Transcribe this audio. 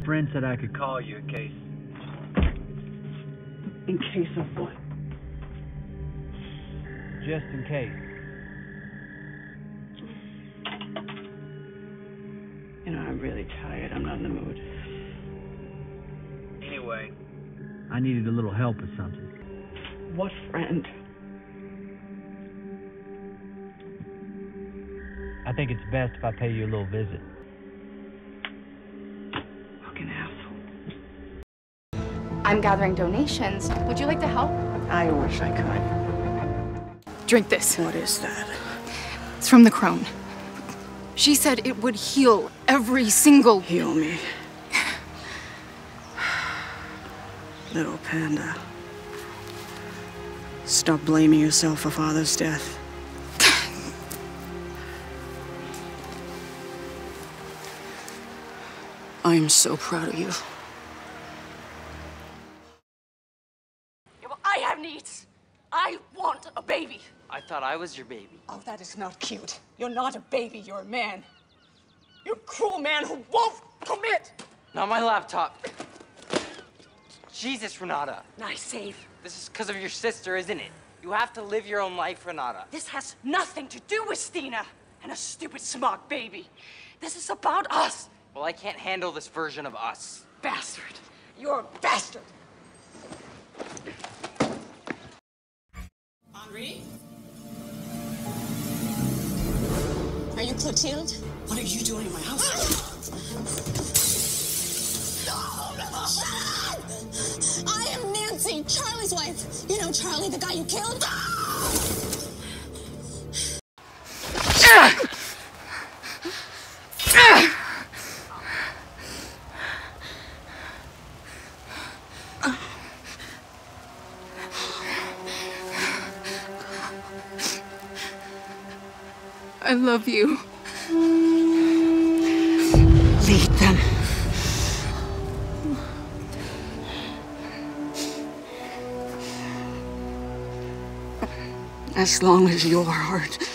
friend said I could call you in case... In case of what? Just in case. You know, I'm really tired. I'm not in the mood. Anyway, I needed a little help with something. What friend? I think it's best if I pay you a little visit. Fucking asshole. I'm gathering donations. Would you like to help? I wish I could. Drink this. What is that? It's from the crone. She said it would heal every single... Heal me. Little panda. Stop blaming yourself for Father's death. I am so proud of you. Yeah, well, I have needs. I want a baby. I thought I was your baby. Oh, that is not cute. You're not a baby, you're a man. You're a cruel man who won't commit. Not my laptop. Jesus, Renata. Nice save. This is because of your sister, isn't it? You have to live your own life, Renata. This has nothing to do with Stina and a stupid smart baby. This is about us. Well, I can't handle this version of us. Bastard. You're a bastard. Henri? Are you Clotilde? What are you doing in my house? I am Nancy, Charlie's wife. You know Charlie, the guy you killed? I love you. Lead them. As long as your heart